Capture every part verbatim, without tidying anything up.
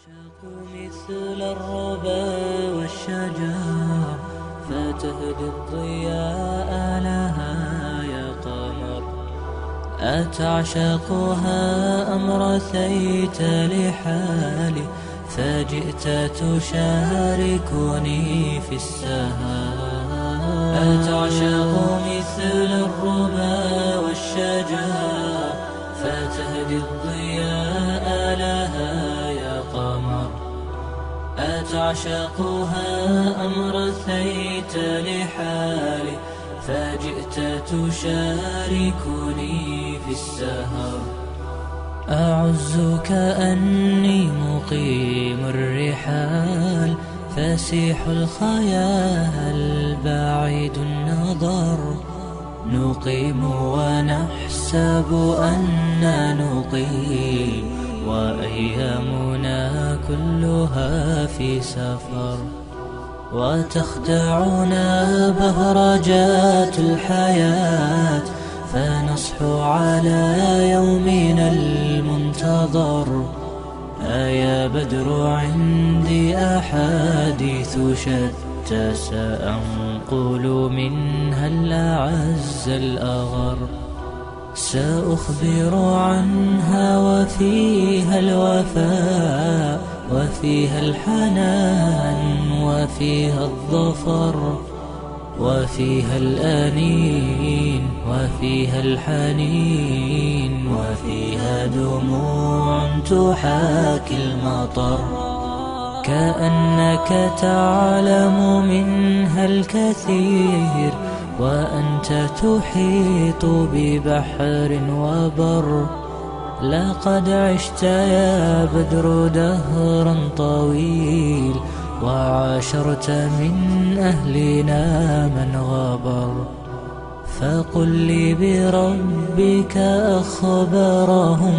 مثل الربا والشجر فتهدي الضياء لها يا قمر. أتعشقها أم رثيت لحالي فجئت تشاركني في السهر. أتعشق مثل الربا والشجر فتهدي الضياء لها يا قمر. أتعشقها أم رثيت لحالي فجئت تشاركني في السهر. أعز كأني مقيم الرحال فسيح الخيال بعيد النظر. نقيم ونحسب أننا نقيم وأيامنا كلها في سفر. وتخدعنا بهرجات الحياة فنصحو على يومنا المنتظر. أيا بدر عندي أحاديث شتى سأنقل منها الأعز الأغر. سأخبر عنها وفيها الوفاء وفيها الحنان وفيها الظفر وفيها الأنين وفيها الحنين وفيها دموع تحاكي المطر. كأنك تعلم منها الكثير وأنت تحيط ببحر وبر. لقد عشت يا بدر دهرا طويل وعاشرت من أهلنا من غبر. فقل لي بربك أخبارهم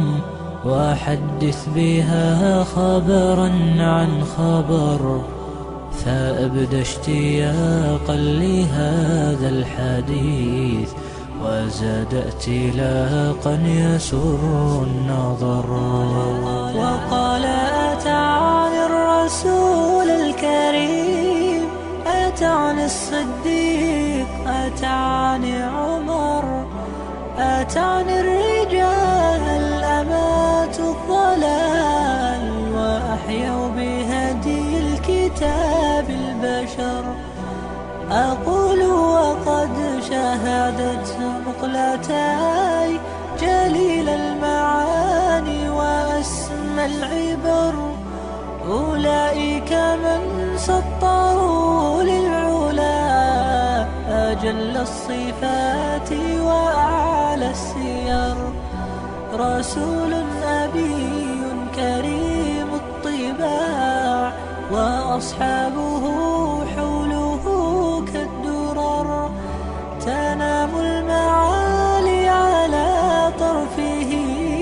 وحدث بها خبرا عن خبر. فأبدى اشتياقا لهذا الحديث وزاد ائتلاقا يسر النظر. وقال أتعني الرسول الكريم أتعني الصديق أتعني عمر أتعني الرجال الأمات الضلال وأحيوا بهدي الكتاب البشر. أقول وقد شهدت مقلتاي جليل المعاني وأسمى العبر. أولئك من سطروا للعلا أجل الصفات وأعلى السير. رسول أبي كريم الطباع وأصحابه حوله كالدرر. تنام المعالي على طرفه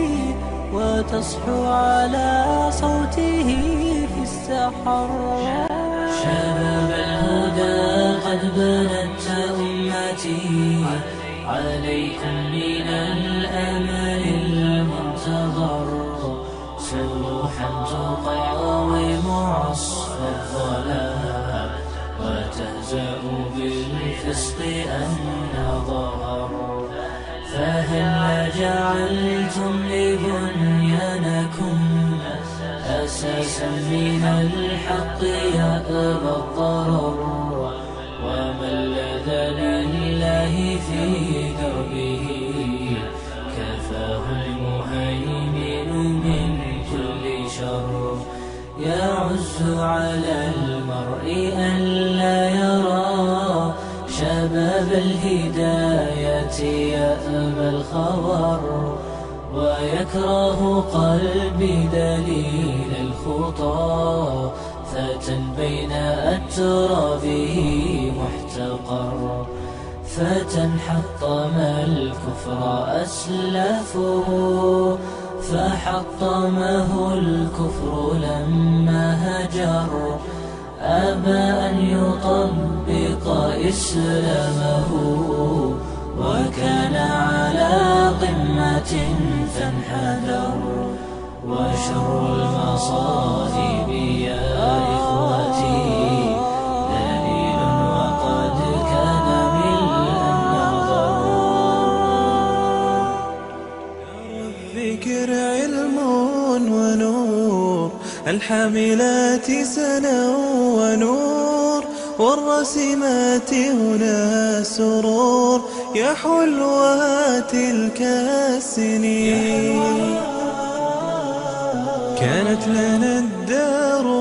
وتصحو على صوته في السحر. شباب الهدى قد بنت أمتي عليكم من الأمل المنتظر. سلوحا تقاوم عصف الظلام وتهزأ بالفسق أن ظهر. فهل جعلتم لبنيانكم أساسا من الحق يأبى الضرر. وما الذي لله في دربه كفاه المهيمن من كل شر. يعز على المرء أن لا يرى شباب الهداية يأبى الخبر. ويكره قلبي دليل الخطى فتى بين أترابه محتقر. فتى حطم الكفر أسلافه فحطمه الكفر لما هجر. أبى أن يطبق إسلامه وكان على قمة فانحدر. وشر المصائب الحاملات سنا ونور، والراسمات هنا سرور. يا حلوها تلك السنين، كانت لنا الدار